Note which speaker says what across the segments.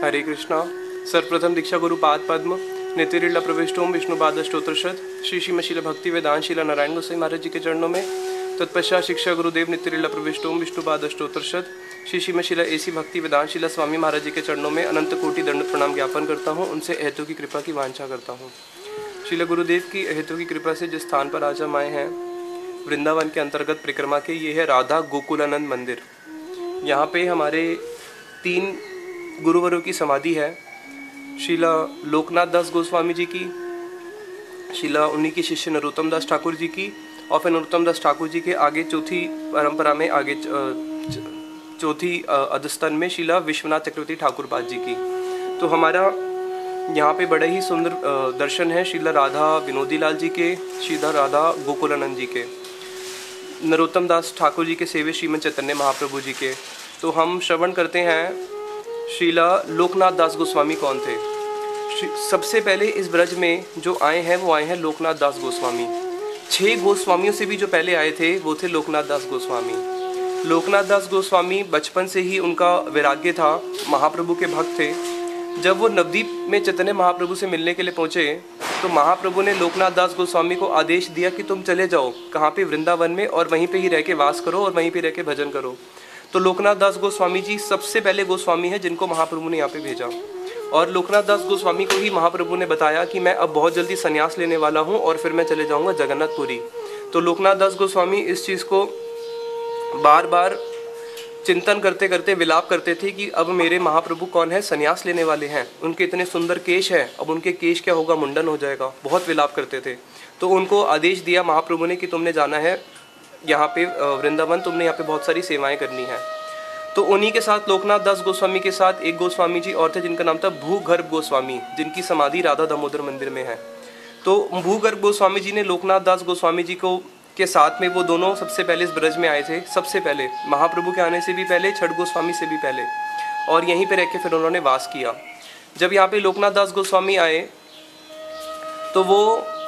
Speaker 1: हरे कृष्णा। सर्वप्रथम दीक्षा गुरु पाद पद्म नितिरीला प्रविष्टोम विष्णु पाद स्तोत्रशत श्री श्रीमशील भक्ति वेदांत शीला नारायण गोसाई महाराज जी के चरणों में। तत्पश्चात शिक्षा गुरुदेव नितिरीला प्रविष्टोम विष्णु पाद स्तोत्रशत श्री श्रीमशीला ऐसी भक्ति वेदांत शीला स्वामी महाराज जी के चरणों में अनंत कोटि दंड प्रणाम ज्ञापन करता हूँ। उनसे अहेतु की कृपा की वांछा करता हूँ। शीला गुरुदेव की अहेतु की कृपा से जिस स्थान पर आज हम आए हैं, वृंदावन के अंतर्गत परिक्रमा के, ये है राधा गोकुलानंद मंदिर। यहाँ पे हमारे 3 गुरुवरों की समाधि है। शीला लोकनाथ दास गोस्वामी जी की, शीला उन्हीं के शिष्य नरोत्तम दास ठाकुर जी की, और फिर नरोत्तम दास ठाकुर जी के आगे चौथी परंपरा में आगे चौथी अधस्तन में शीला विश्वनाथ चक्रवर्ती ठाकुर पाद जी की। तो हमारा यहाँ पे बड़े ही सुंदर दर्शन है शीला राधा विनोदी लाल जी के, शीला राधा गोकुलानंद जी के, नरोत्तम दास ठाकुर जी के सेवे श्रीमद चैतन्य महाप्रभु जी के। तो हम श्रवण करते हैं शीला लोकनाथ दास गोस्वामी कौन थे। सबसे पहले इस ब्रज में जो आए हैं वो आए हैं लोकनाथ दास गोस्वामी। 6 गोस्वामियों से भी जो पहले आए थे वो थे लोकनाथ दास गोस्वामी। लोकनाथ दास गोस्वामी बचपन से ही उनका वैराग्य था, महाप्रभु के भक्त थे। जब वो नवद्वीप में चैतन्य महाप्रभु से मिलने के लिए पहुँचे तो महाप्रभु ने लोकनाथ दास गोस्वामी को आदेश दिया कि तुम चले जाओ कहाँ पे, वृंदावन में, और वहीं पे ही रह के वास करो और वहीं पे रह के भजन करो। तो लोकनाथ दास गोस्वामी जी सबसे पहले गोस्वामी हैं जिनको महाप्रभु ने यहाँ पे भेजा। और लोकनाथ दास गोस्वामी को ही महाप्रभु ने बताया कि मैं अब बहुत जल्दी संन्यास लेने वाला हूँ और फिर मैं चले जाऊँगा जगन्नाथपुरी। तो लोकनाथ दास गोस्वामी इस चीज़ को बार बार चिंतन करते करते विलाप करते थे कि अब मेरे महाप्रभु कौन है, संन्यास लेने वाले हैं, उनके इतने सुंदर केश हैं, अब उनके केश क्या होगा, मुंडन हो जाएगा। बहुत विलाप करते थे। तो उनको आदेश दिया महाप्रभु ने कि तुमने जाना है यहाँ पे वृंदावन, तुमने यहाँ पे बहुत सारी सेवाएं करनी है। तो उन्हीं के साथ लोकनाथ दास गोस्वामी के साथ एक गोस्वामी जी और थे जिनका नाम था भूगर्भ गोस्वामी, जिनकी समाधि राधा दामोदर मंदिर में है। तो भूगर्भ गोस्वामी जी ने लोकनाथ दास गोस्वामी जी को के साथ में, वो दोनों सबसे पहले इस ब्रज में आए थे, सबसे पहले महाप्रभु के आने से भी पहले, छठ गोस्वामी से भी पहले, और यहीं पे रह के फिर उन्होंने वास किया। जब यहाँ पे लोकनाथ दास गोस्वामी आए तो वो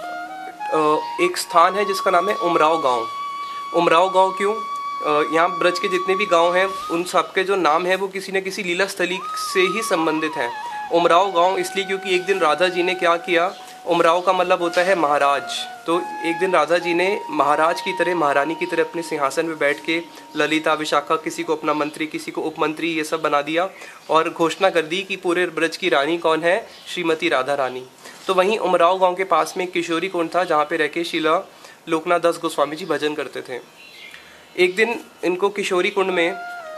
Speaker 1: एक स्थान है जिसका नाम है उमराव गांव। उमराव गांव क्यों? यहाँ ब्रज के जितने भी गांव हैं उन सबके जो नाम है वो किसी न किसी लीला स्थली से ही संबंधित हैं। उमराव गांव इसलिए क्योंकि एक दिन राधा जी ने क्या किया, उमराव का मतलब होता है महाराज। तो एक दिन राधा जी ने महाराज की तरह, महारानी की तरह अपने सिंहासन में बैठ के ललिता, विशाखा, किसी को अपना मंत्री, किसी को उपमंत्री, ये सब बना दिया और घोषणा कर दी कि पूरे ब्रज की रानी कौन है, श्रीमती राधा रानी। तो वहीं उमराव गाँव के पास में किशोरी कुंड था जहाँ पे रह के शीला लोकनाथ दास गोस्वामी जी भजन करते थे। एक दिन इनको किशोरी कुंड में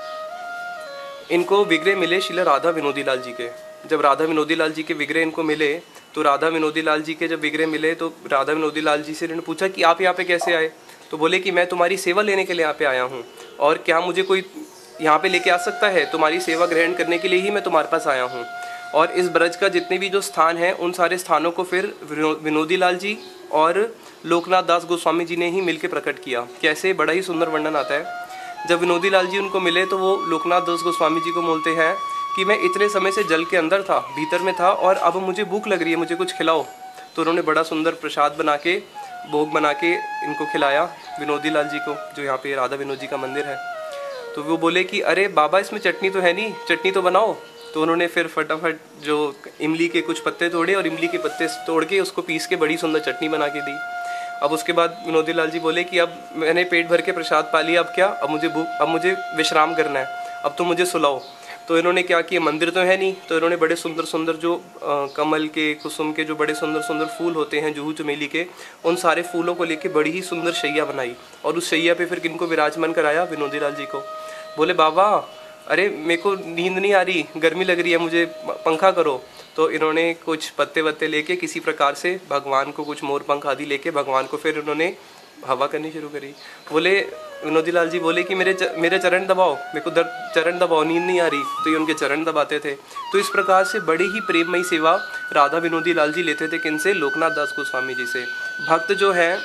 Speaker 1: इनको विग्रह मिले शीला राधा विनोदी लाल जी के। जब राधा विनोदी लाल जी के विग्रह इनको मिले तो राधा विनोदी लाल जी के जब विग्रह मिले तो राधा विनोदी लाल जी से इन्होंने पूछा कि आप यहाँ पे कैसे आए। तो बोले कि मैं तुम्हारी सेवा लेने के लिए यहाँ पे आया हूँ, और क्या मुझे कोई यहाँ पे लेके आ सकता है? तुम्हारी सेवा ग्रहण करने के लिए ही मैं तुम्हारे पास आया हूँ। और इस ब्रज का जितने भी जो स्थान हैं उन सारे स्थानों को फिर विनोदी लाल जी और लोकनाथ दास गोस्वामी जी ने ही मिलकर प्रकट किया। कैसे? बड़ा ही सुंदर वर्णन आता है। जब विनोदी लाल जी उनको मिले तो वो लोकनाथ दास गोस्वामी जी को बोलते हैं कि मैं इतने समय से जल के अंदर था, भीतर में था, और अब मुझे भूख लग रही है, मुझे कुछ खिलाओ। तो उन्होंने बड़ा सुंदर प्रसाद बना के, भोग बना के इनको खिलाया विनोदी लाल जी को, जो यहाँ पे राधा विनोद जी का मंदिर है। तो वो बोले कि अरे बाबा, इसमें चटनी तो है नहीं, चटनी तो बनाओ। तो उन्होंने फिर फटाफट जो इमली के कुछ पत्ते तोड़े और इमली के पत्ते तोड़ के उसको पीस के बड़ी सुंदर चटनी बना के दी। अब उसके बाद विनोदी लाल जी बोले कि अब मैंने पेट भर के प्रसाद पा लिया, अब क्या, अब मुझे विश्राम करना है, अब तो मुझे सुलाओ। तो इन्होंने क्या किया, मंदिर तो है नहीं, तो इन्होंने बड़े सुंदर सुंदर जो कमल के, कुसुम के जो बड़े सुंदर सुंदर फूल होते हैं, जूहू चमेली के, उन सारे फूलों को लेके बड़ी ही सुंदर शैया बनाई और उस शैया पे फिर किनको विराजमान कराया, विनोदी लाल जी को। बोले बाबा, अरे मेरे को नींद नहीं आ रही, गर्मी लग रही है, मुझे पंखा करो। तो इन्होंने कुछ पत्ते वत्ते लेके किसी प्रकार से भगवान को, कुछ मोर पंख आदि लेके भगवान को फिर उन्होंने हवा करनी शुरू करी। बोले विनोदी लाल जी बोले कि मेरे चरण दबाओ, मेरे को चरण दबाओ, नींद नहीं आ रही। तो ये उनके चरण दबाते थे। तो इस प्रकार से बड़ी ही प्रेममयी सेवा राधा विनोदी लाल जी लेते थे। किनसे? लोकनाथ दास गोस्वामी जी से। भक्त जो है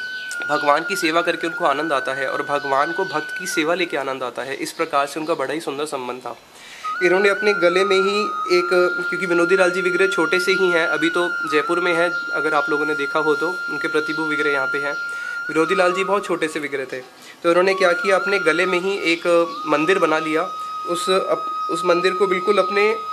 Speaker 1: भगवान की सेवा करके उनको आनंद आता है और भगवान को भक्त की सेवा लेके आनंद आता है। इस प्रकार से उनका बड़ा ही सुंदर संबंध था। इन्होंने अपने गले में ही एक, क्योंकि विनोदी लाल जी विग्रह छोटे से ही हैं, अभी तो जयपुर में है, अगर आप लोगों ने देखा हो तो उनके प्रतिभू विग्रह यहाँ पे हैं। विनोदी लाल जी बहुत छोटे से विग्रह थे, तो उन्होंने क्या किया, अपने गले में ही एक मंदिर बना लिया। उस मंदिर को बिल्कुल अपने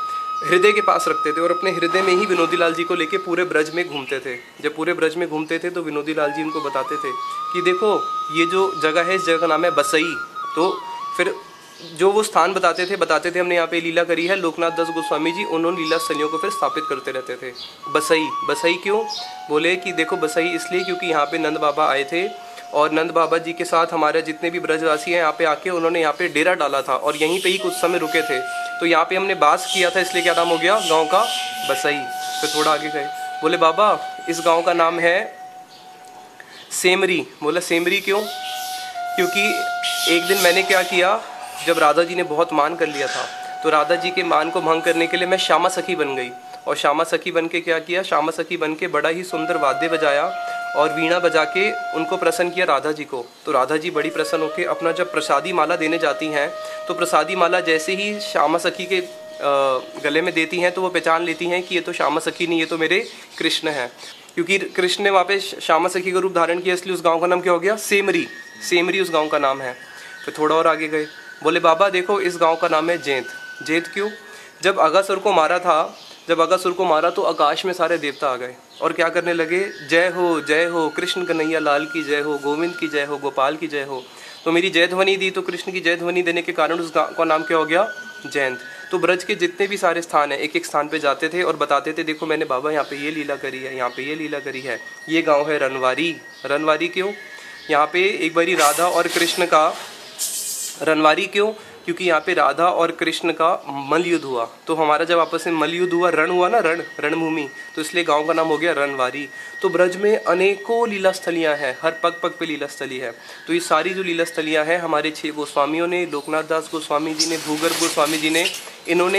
Speaker 1: हृदय के पास रखते थे और अपने हृदय में ही विनोदी लाल जी को लेके पूरे ब्रज में घूमते थे। जब पूरे ब्रज में घूमते थे तो विनोदी लाल जी उनको बताते थे कि देखो ये जो जगह है, इस जगह का नाम है बसई। तो फिर जो वो स्थान बताते थे हमने यहाँ पे लीला करी है, लोकनाथ दास गोस्वामी जी उन्होंने लीला स्थलियों को फिर स्थापित करते रहते थे। बसई, बसई क्यों बोले कि देखो बसई इसलिए क्योंकि यहाँ पे नंद बाबा आए थे और नंद बाबा जी के साथ हमारे जितने भी ब्रजवासी हैं यहाँ पे आके उन्होंने यहाँ पे डेरा डाला था और यहीं पे ही कुछ समय रुके थे। तो यहाँ पे हमने बास किया था, इसलिए क्या नाम हो गया गांव का, बसई। फिर थोड़ा आगे गए, बोले बाबा इस गांव का नाम है सेमरी। बोला सेमरी क्यों? क्योंकि एक दिन मैंने क्या किया, जब राधा जी ने बहुत मान कर लिया था तो राधा जी के मान को भंग करने के लिए मैं श्यामा सखी बन गई और श्यामा सखी बन के क्या किया, श्यामा सखी बन के बड़ा ही सुंदर वाद्य बजाया और वीणा बजा के उनको प्रसन्न किया राधा जी को। तो राधा जी बड़ी प्रसन्न होकर अपना जब प्रसादी माला देने जाती हैं तो प्रसादी माला जैसे ही श्यामा सखी के गले में देती हैं तो वो पहचान लेती हैं कि ये तो श्यामा सखी नहीं, ये तो मेरे कृष्ण हैं। क्योंकि कृष्ण ने वहाँ पे श्यामा सखी का रूप धारण किया, इसलिए उस गाँव का नाम क्या हो गया, सेमरी। सेमरी उस गाँव का नाम है। फिर थोड़ा और आगे गए, बोले बाबा देखो इस गांव का नाम है जैंत। जैंत क्यों? जब अगासुर को मारा था, जब अगासुर को मारा तो आकाश में सारे देवता आ गए और क्या करने लगे, जय हो कृष्ण कन्हैया लाल की जय हो, गोविंद की जय हो, गोपाल की जय हो। तो मेरी जय ध्वनि दी तो कृष्ण की जय ध्वनि देने के कारण उस गाँव का नाम क्या हो गया, जैंत। तो ब्रज के जितने भी सारे स्थान हैं एक एक स्थान पे जाते थे और बताते थे देखो मैंने बाबा यहाँ पे ये लीला करी है, यहाँ पे ये लीला करी है। ये गाँव है रनवारी। रनवारी क्यों? यहाँ पे एक बारी राधा और कृष्ण का, रनवारी क्यों? क्योंकि यहाँ पे राधा और कृष्ण का मल युद्ध हुआ। तो हमारा जब आपस में मल युद्ध हुआ, रण हुआ ना, रणभूमि, तो इसलिए गांव का नाम हो गया रनवारी। तो ब्रज में अनेकों लीला स्थलियाँ हैं, हर पग पग पे लीला स्थली है। तो ये सारी जो लीला स्थलियाँ हैं हमारे 6 गोस्वामियों ने, लोकनाथ दास गोस्वामी जी ने, भूगर्भ गोस्वामी जी ने, इन्होंने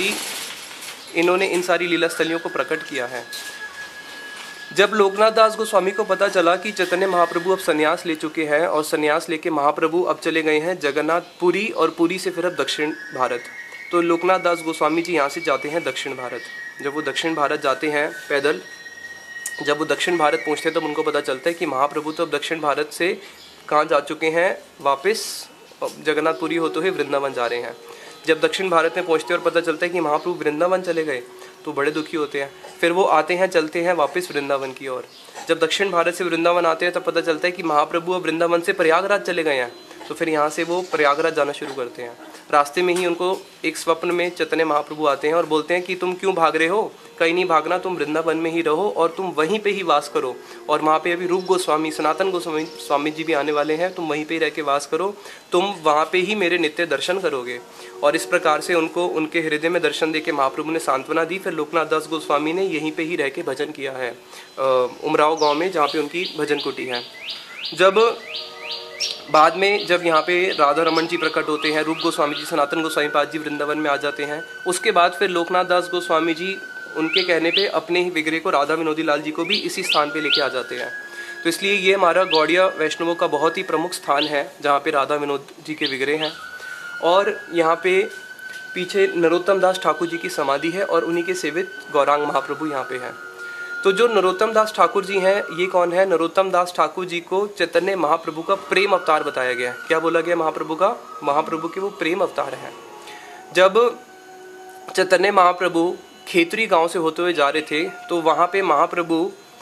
Speaker 1: इन सारी लीला स्थलियों को प्रकट किया है। जब लोकनाथ दास गोस्वामी को पता चला कि चैतन्य महाप्रभु अब संन्यास ले चुके हैं और संन्यास लेके महाप्रभु अब चले गए हैं जगन्नाथपुरी और पुरी से फिर अब दक्षिण भारत, तो लोकनाथ दास गोस्वामी जी यहाँ से जाते हैं दक्षिण भारत। जब वो दक्षिण भारत जाते हैं पैदल, जब वो दक्षिण भारत पहुँचते हैं तब उनको पता चलता है कि महाप्रभु तो अब दक्षिण भारत से कहाँ जा चुके हैं, वापस जगन्नाथपुरी होते हुए वृंदावन जा रहे हैं। जब दक्षिण भारत में पहुँचते और पता चलता है कि महाप्रभु वृंदावन चले गए तो बड़े दुखी होते हैं। फिर वो आते हैं, चलते हैं वापस वृंदावन की ओर। जब दक्षिण भारत से वृंदावन आते हैं तब पता चलता है कि महाप्रभु अब वृंदावन से प्रयागराज चले गए हैं। तो फिर यहाँ से वो प्रयागराज जाना शुरू करते हैं। रास्ते में ही उनको एक स्वप्न में चैतन्य महाप्रभु आते हैं और बोलते हैं कि तुम क्यों भाग रहे हो, कहीं नहीं भागना, तुम वृंदावन में ही रहो और तुम वहीं पे ही वास करो। और वहाँ पे अभी रूप गोस्वामी, सनातन गोस्वामी स्वामी जी भी आने वाले हैं, तुम वहीं पे ही रह के वास करो, तुम वहाँ पे ही मेरे नित्य दर्शन करोगे। और इस प्रकार से उनको उनके हृदय में दर्शन देके महाप्रभु ने सांत्वना दी। फिर लोकनाथ दास गोस्वामी ने यहीं पे ही रह के भजन किया है उमराव गाँव में, जहाँ पे उनकी भजन कुटी है। जब बाद में जब यहाँ पे राधा रमन जी प्रकट होते हैं, रूप गोस्वामी जी, सनातन गोस्वामी पाद जी वृंदावन में आ जाते हैं, उसके बाद फिर लोकनाथ दास गोस्वामी जी उनके कहने पे अपने ही विग्रह को राधा विनोदी लाल जी को भी इसी स्थान पे लेके आ जाते हैं। तो इसलिए ये हमारा गौड़िया वैष्णवों का बहुत ही प्रमुख स्थान है जहाँ पे राधा विनोद जी के विग्रह हैं। और यहाँ पे पीछे नरोत्तम दास ठाकुर जी की समाधि है और उन्हीं के सेवित गौरांग महाप्रभु यहाँ पे हैं। तो जो नरोत्तम दास ठाकुर जी हैं, ये कौन है? नरोत्तम दास ठाकुर जी को चैतन्य महाप्रभु का प्रेम अवतार बताया गया है। क्या बोला गया महाप्रभु का? महाप्रभु के वो प्रेम अवतार हैं। जब चैतन्य महाप्रभु खेतरी गांव से होते हुए जा रहे थे तो वहाँ पे महाप्रभु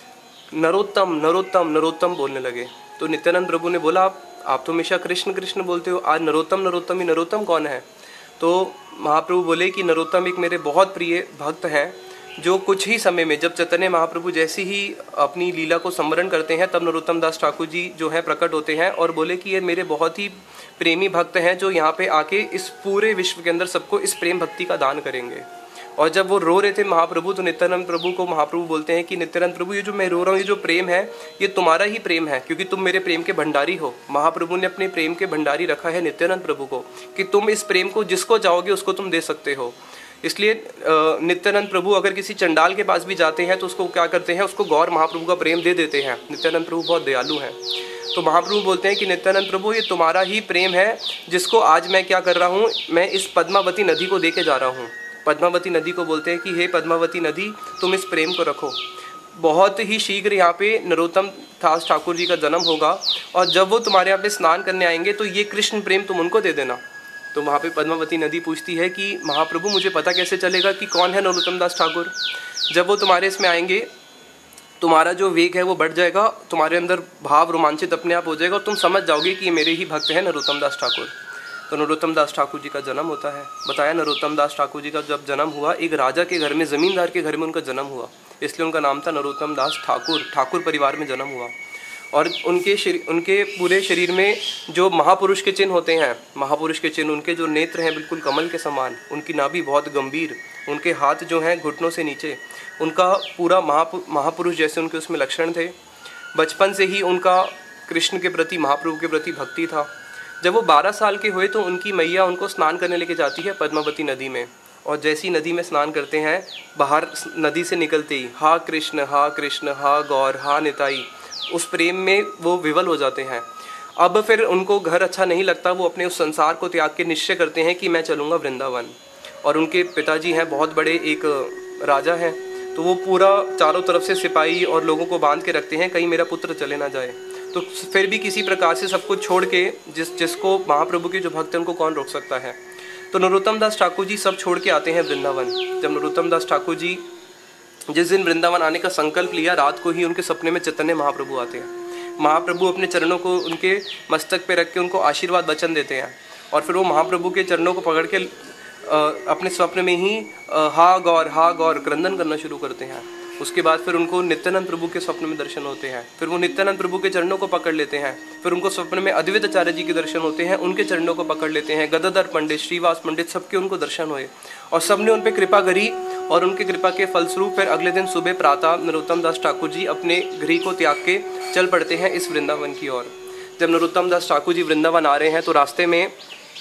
Speaker 1: नरोत्तम नरोत्तम नरोत्तम बोलने लगे। तो नित्यानंद प्रभु ने बोला आप तो हमेशा कृष्ण कृष्ण बोलते हो, आज नरोत्तम नरोत्तम ही, नरोत्तम कौन है? तो महाप्रभु बोले कि नरोत्तम एक मेरे बहुत प्रिय भक्त हैं जो कुछ ही समय में, जब चैतन्य महाप्रभु जैसे ही अपनी लीला को स्मरण करते हैं तब नरोत्तम दास ठाकुर जी जो है प्रकट होते हैं और बोले कि ये मेरे बहुत ही प्रेमी भक्त हैं जो यहाँ पे आके इस पूरे विश्व के अंदर सबको इस प्रेम भक्ति का दान करेंगे। और जब वो रो रहे थे महाप्रभु तो नित्यानंद प्रभु को महाप्रभु बोलते हैं कि नित्यानंद प्रभु ये जो मैं रो रहा हूँ, ये जो प्रेम है ये तुम्हारा ही प्रेम है क्योंकि तुम मेरे प्रेम के भंडारी हो। महाप्रभु ने अपने प्रेम के भंडारी रखा है नित्यानंद प्रभु को कि तुम इस प्रेम को जिसको चाहोगे उसको तुम दे सकते हो। इसलिए नित्यानंद प्रभु अगर किसी चंडाल के पास भी जाते हैं तो उसको क्या करते हैं, उसको गौर महाप्रभु का प्रेम दे देते हैं। नित्यानंद प्रभु बहुत दयालु हैं। तो महाप्रभु बोलते हैं कि नित्यानंद प्रभु ये तुम्हारा ही प्रेम है जिसको आज मैं क्या कर रहा हूँ, मैं इस पद्मावती नदी को दे के जा रहा हूँ। पद्मावती नदी को बोलते हैं कि हे पद्मावती नदी तुम इस प्रेम को रखो। बहुत ही शीघ्र यहाँ पे नरोत्तम दास ठाकुर जी का जन्म होगा और जब वो तुम्हारे यहाँ पे स्नान करने आएंगे तो ये कृष्ण प्रेम तुम उनको दे देना। तो वहाँ पे पद्मावती नदी पूछती है कि महाप्रभु मुझे पता कैसे चलेगा कि कौन है नरोत्तम दास ठाकुर। जब वो तुम्हारे इसमें आएंगे तुम्हारा जो वेग है वो बढ़ जाएगा, तुम्हारे अंदर भाव रोमांचित अपने आप हो जाएगा और तुम समझ जाओगे कि ये मेरे ही भक्त हैं नरोत्तम दास ठाकुर। तो नरोत्तम दास ठाकुर जी का जन्म होता है। बताया नरोत्तम दास ठाकुर जी का जब जन्म हुआ, एक राजा के घर में, ज़मींदार के घर में उनका जन्म हुआ, इसलिए उनका नाम था नरोत्तम दास ठाकुर। ठाकुर परिवार में जन्म हुआ और उनके पूरे शरीर में जो महापुरुष के चिन्ह होते हैं, महापुरुष के चिन्ह, उनके जो नेत्र हैं बिल्कुल कमल के समान, उनकी नाभि बहुत गंभीर, उनके हाथ जो हैं घुटनों से नीचे, उनका पूरा महापुरुष जैसे उनके उसमें लक्षण थे। बचपन से ही उनका कृष्ण के प्रति, महाप्रभु के प्रति भक्ति था। जब वो 12 साल के हुए तो उनकी मैया उनको स्नान करने लेके जाती है पद्मावती नदी में, और जैसी नदी में स्नान करते हैं, बाहर नदी से निकलते ही हा कृष्ण हा गौर हा निताई, उस प्रेम में वो विवल हो जाते हैं। अब फिर उनको घर अच्छा नहीं लगता, वो अपने उस संसार को त्याग के निश्चय करते हैं कि मैं चलूँगा वृंदावन। और उनके पिताजी हैं बहुत बड़े एक राजा हैं, तो वो पूरा चारों तरफ से सिपाही और लोगों को बांध के रखते हैं कहीं मेरा पुत्र चले ना जाए। तो फिर भी किसी प्रकार से सब कुछ छोड़ के, जिसको महाप्रभु के जो भक्त हैं उनको कौन रोक सकता है। तो नरोत्तम दास ठाकुर जी सब छोड़ के आते हैं वृंदावन। जब नरोत्तम दास ठाकुर जी जिस दिन वृंदावन आने का संकल्प लिया, रात को ही उनके सपने में चैतन्य महाप्रभु आते हैं। महाप्रभु अपने चरणों को उनके मस्तक पे रख के उनको आशीर्वाद वचन देते हैं, और फिर वो महाप्रभु के चरणों को पकड़ के अपने स्वप्न में ही हा गौर क्रंदन करना शुरू करते हैं। उसके बाद फिर उनको नित्यानंद प्रभु के स्वप्न में दर्शन होते हैं, फिर वो नित्यानंद प्रभु के चरणों को पकड़ लेते हैं, फिर उनको स्वप्न में अद्वैत आचार्य जी के दर्शन होते हैं, उनके चरणों को पकड़ लेते हैं, गदाधर पंडित, श्रीवास पंडित, सबके उनको दर्शन हुए और सबने उन पर कृपा करी। और उनके कृपा के फलस्वरूप फिर अगले दिन सुबह प्रातः नरोत्तम दास ठाकुर जी अपने गृह को त्याग के चल पड़ते हैं इस वृंदावन की ओर। जब नरोत्तम दास ठाकुर जी वृंदावन आ रहे हैं तो रास्ते में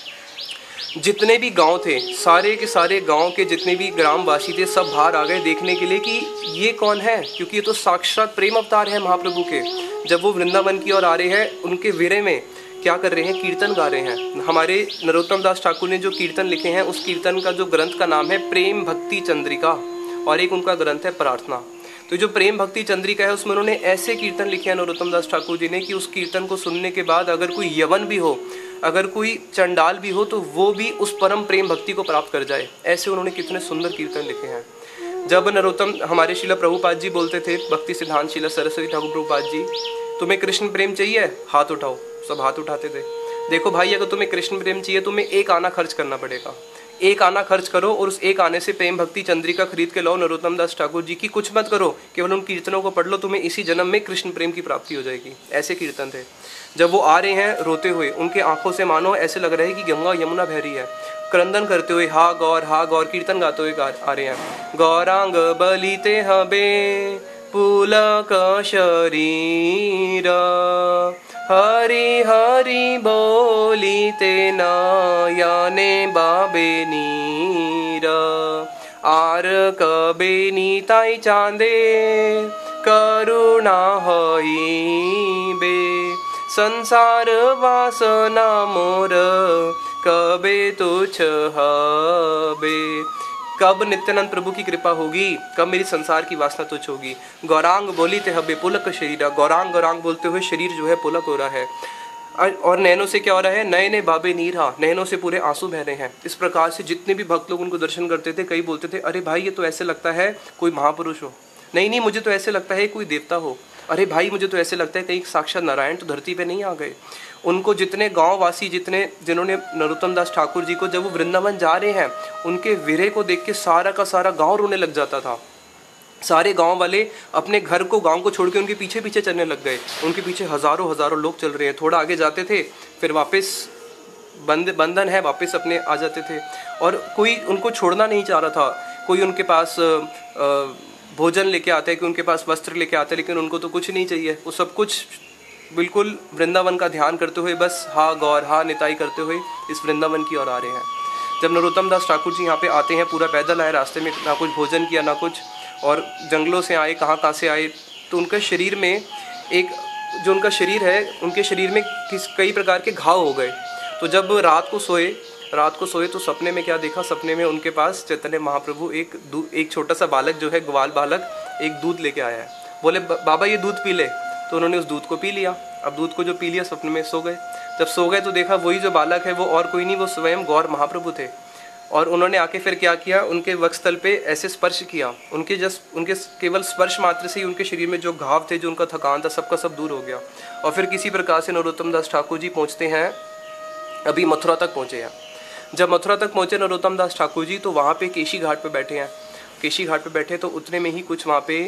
Speaker 1: जितने भी गांव थे, सारे के सारे गांव के जितने भी ग्रामवासी थे, सब बाहर आ गए देखने के लिए कि ये कौन है, क्योंकि ये तो साक्षात प्रेम अवतार है महाप्रभु के। जब वो वृंदावन की ओर आ रहे हैं, उनके विरह में क्या कर रहे हैं, कीर्तन गा रहे हैं। हमारे नरोत्तम दास ठाकुर ने जो कीर्तन लिखे हैं, उस कीर्तन का जो ग्रंथ का नाम है प्रेम भक्ति चंद्रिका, और एक उनका ग्रंथ है प्रार्थना। तो जो प्रेम भक्ति चंद्रिका है उसमें उन्होंने ऐसे कीर्तन लिखे हैं नरोत्तम दास ठाकुर जी ने कि उस कीर्तन को सुनने के बाद अगर कोई यवन भी हो, अगर कोई चंडाल भी हो, तो वो भी उस परम प्रेम भक्ति को प्राप्त कर जाए। ऐसे उन्होंने कितने सुंदर कीर्तन लिखे हैं। जब नरोत्तम, हमारे शिला प्रभुपाद जी बोलते थे, भक्ति सिद्धांत शिला सरस्वती ठाकुर प्रभुपाद जी, तुम्हें कृष्ण प्रेम चाहिए, हाथ उठाओ। सब हाथ उठाते थे। देखो भाई, अगर तुम्हें कृष्ण प्रेम चाहिए, तुम्हें एक आना खर्च करना पड़ेगा, एक आना खर्च करो और उस एक आने से प्रेम भक्ति चंद्रिका खरीद के लाओ नरोत्तम दास ठाकुर जी की। कुछ मत करो, केवल उन कीर्तनों को पढ़ लो, तुम्हें इसी जन्म में कृष्ण प्रेम की प्राप्ति हो जाएगी। ऐसे कीर्तन थे। जब वो आ रहे हैं रोते हुए, उनके आंखों से मानो ऐसे लग रहा है कि गंगा यमुना बह रही है। क्रंदन करते हुए हा गौर कीर्तन गाते हुए आ रहे हैं। गौरांग बलिते हबे पुलक शरीर, हरि हरि बोलिते नयने बाबे नीर, आर कबे नीताई चांदे करुणा हईबे, संसार वासना मोर कबे तुच्छ हबे। कब नित्यानंद प्रभु की कृपा होगी, कब मेरी संसार की वासना तुच्छ होगी। गौरांग बोली ते हबे पुलक शरीर, गौरांग गौरांग बोलते हुए शरीर जो है पुलक हो रहा है। और नैनों से क्या हो रहा है, नए नए बाबे नीरा, नैनों से पूरे आंसू बह रहे हैं। इस प्रकार से जितने भी भक्त लोग उनको दर्शन करते थे, कई बोलते थे, अरे भाई ये तो ऐसे लगता है कोई महापुरुष हो। नहीं, मुझे तो ऐसे लगता है कोई देवता हो। अरे भाई, मुझे तो ऐसे लगता है कहीं साक्षात नारायण तो धरती पे नहीं आ गए। उनको जितने गांववासी, जिन्होंने नरोत्तम दास ठाकुर जी को, जब वो वृंदावन जा रहे हैं, उनके विरह को देख के सारा का सारा गांव रोने लग जाता था। सारे गांव वाले अपने घर को, गांव को छोड़ के उनके पीछे पीछे चलने लग गए। उनके पीछे हजारों लोग चल रहे हैं। थोड़ा आगे जाते थे, फिर वापस बंधन है, वापस अपने आ जाते थे। और कोई उनको छोड़ना नहीं चाह रहा था। कोई उनके पास भोजन लेके आते हैं, कि उनके पास वस्त्र लेके आते हैं, लेकिन उनको तो कुछ नहीं चाहिए। वो सब कुछ बिल्कुल वृंदावन का ध्यान करते हुए, बस हा गौर हा निताई करते हुए इस वृंदावन की ओर आ रहे हैं। जब नरोत्तम दास ठाकुर जी यहाँ पे आते हैं, पूरा पैदल आए, रास्ते में ना कुछ भोजन किया ना कुछ, और जंगलों से आए, कहाँ से आए, तो उनका शरीर में एक, जो उनका शरीर है, उनके शरीर में कई प्रकार के घाव हो गए। तो जब रात को सोए तो सपने में क्या देखा, सपने में उनके पास चैतन्य महाप्रभु एक छोटा सा बालक जो है, ग्वाल बालक, एक दूध लेके आया है। बोले बाबा ये दूध पी ले। तो उन्होंने उस दूध को पी लिया। अब दूध को जो पी लिया स्वप्न में सो गए। जब सो गए तो देखा वही जो बालक है वो और कोई नहीं, वो स्वयं गौर महाप्रभु थे। और उन्होंने आके फिर क्या किया, उनके वक्षस्थल पे ऐसे स्पर्श किया, उनके केवल स्पर्श मात्र से ही उनके शरीर में जो घाव थे, जो उनका थकान था, सबका सब दूर हो गया। और फिर किसी प्रकार से नरोत्तम दास ठाकुर जी पहुँचते हैं, अभी मथुरा तक पहुँचे हैं। जब मथुरा तक पहुँचे नरोत्तम दास ठाकुर जी, तो वहाँ पे केशी घाट पे बैठे हैं। केशी घाट पे बैठे तो उतने में ही कुछ वहाँ पे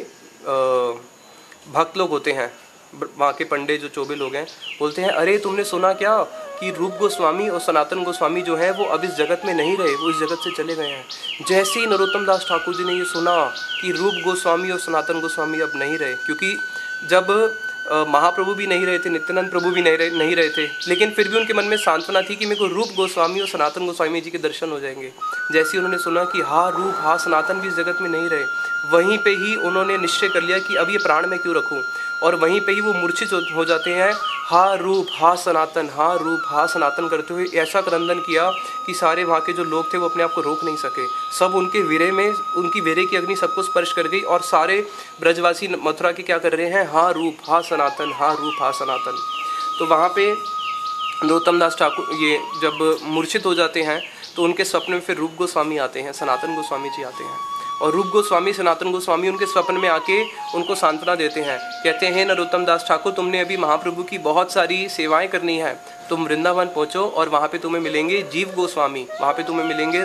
Speaker 1: भक्त लोग होते हैं, वहाँ के पंडित जो चोबे लोग हैं, बोलते हैं अरे तुमने सुना क्या कि रूप गोस्वामी और सनातन गोस्वामी जो हैं वो अब इस जगत में नहीं रहे, वो इस जगत से चले गए हैं। जैसे ही नरोत्तम दास ठाकुर जी ने ये सुना कि रूप गोस्वामी और सनातन गोस्वामी अब नहीं रहे, क्योंकि जब महाप्रभु भी नहीं रहे थे, नित्यानंद प्रभु भी नहीं रहे थे, लेकिन फिर भी उनके मन में सांत्वना थी कि मेरे को रूप गोस्वामी और सनातन गोस्वामी जी के दर्शन हो जाएंगे। जैसे ही उन्होंने सुना कि हाँ रूप हाँ सनातन भी इस जगत में नहीं रहे, वहीं पे ही उन्होंने निश्चय कर लिया कि अब ये प्राण में क्यों रखूं, और वहीं पे ही वो मूर्छित हो जाते हैं, हा रूप हा सनातन, हा रूप हा सनातन करते हुए ऐसा क्रंदन किया कि सारे वहाँ के जो लोग थे वो अपने आप को रोक नहीं सके। सब उनके वीरे में, उनकी वीरे की अग्नि सबको स्पर्श कर गई, और सारे ब्रजवासी मथुरा के क्या कर रहे हैं, हा रूप हा सनातन, हा रूप हा सनातन। तो वहाँ पे नरोत्तम दास ठाकुर ये जब मूर्छित हो जाते हैं तो उनके स्वप्न में फिर रूप गोस्वामी आते हैं, सनातन गोस्वामी जी आते हैं, और रूप गोस्वामी सनातन गोस्वामी उनके स्वप्न में आके उनको सांत्वना देते हैं। कहते हैं नरोत्तम दास ठाकुर, तुमने अभी महाप्रभु की बहुत सारी सेवाएं करनी है, तुम वृंदावन पहुँचो और वहाँ पे तुम्हें मिलेंगे जीव गोस्वामी, वहाँ पे तुम्हें मिलेंगे